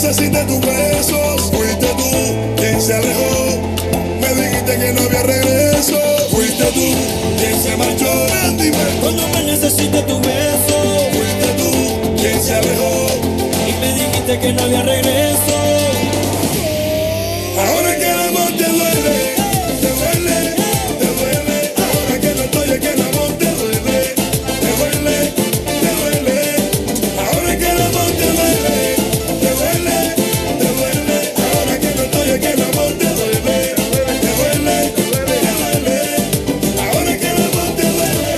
necesité tus besos. Fuiste tú quien se alejó. Me dijiste que no había regreso. Fuiste tú quien se marchó. Dime. Cuando me necesité tu beso. Fuiste tú quien se alejó. Y me dijiste que no había regreso. Ahora que el amor te duele, te duele, te duele. Ahora que no estoy aquí el amor te duele, te duele, te duele. Ahora que el amor te duele, te duele, te duele. Ahora que no estoy aquí el amor te duele, te duele, te duele. Ahora que el amor te duele.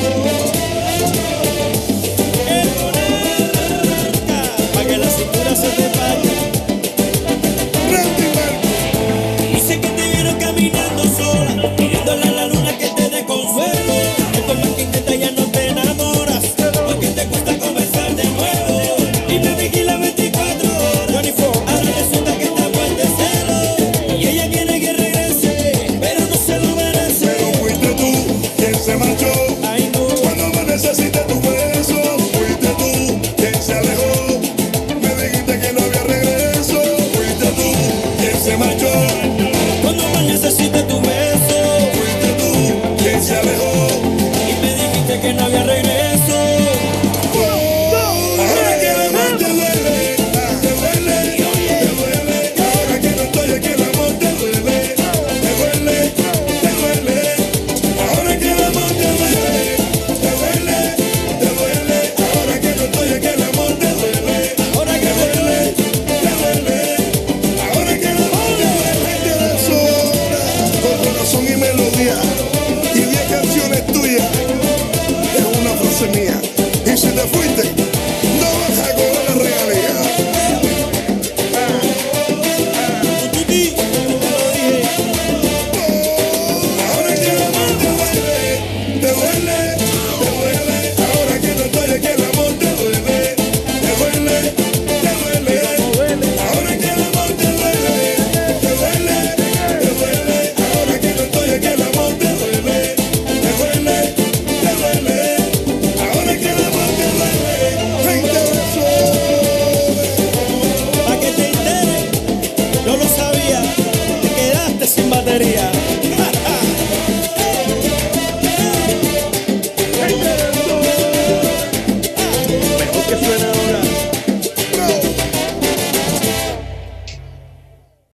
El monarca, pa' que la cintura se te vaya. Randy Marco. Dice que te vieron caminando sola, pidiéndole a la luna que te dé consuelo. Esto es lo que intenta, ya no te enamoras, porque te cuesta conversar de nuevo. Y me vigila 24 horas, ahora resulta que está fuerte celo. Y ella quiere que regrese, pero no se lo merece. Pero fuiste tú quien se marchó. Ay no, Cuando me necesité tu beso, fuiste tú quien se alejó. Me dijiste que no había regreso. Fuiste tú quien se marchó. cuando me necesité tu beso. Fuiste tú quien se alejó. Y me dijiste que no había regreso. Ahora que el amor te duele, te duele, te duele. Ahora que no estoy aquí el amor te duele, te duele, te duele. Ahora que el amor te duele, te duele, te duele. Ahora que no estoy aquí el amor te duele, Ahora que te duele, te duele. Ahora que el amor te duele, te deshora con corazón y melodía y 10 canciones tuyas es una frase mía.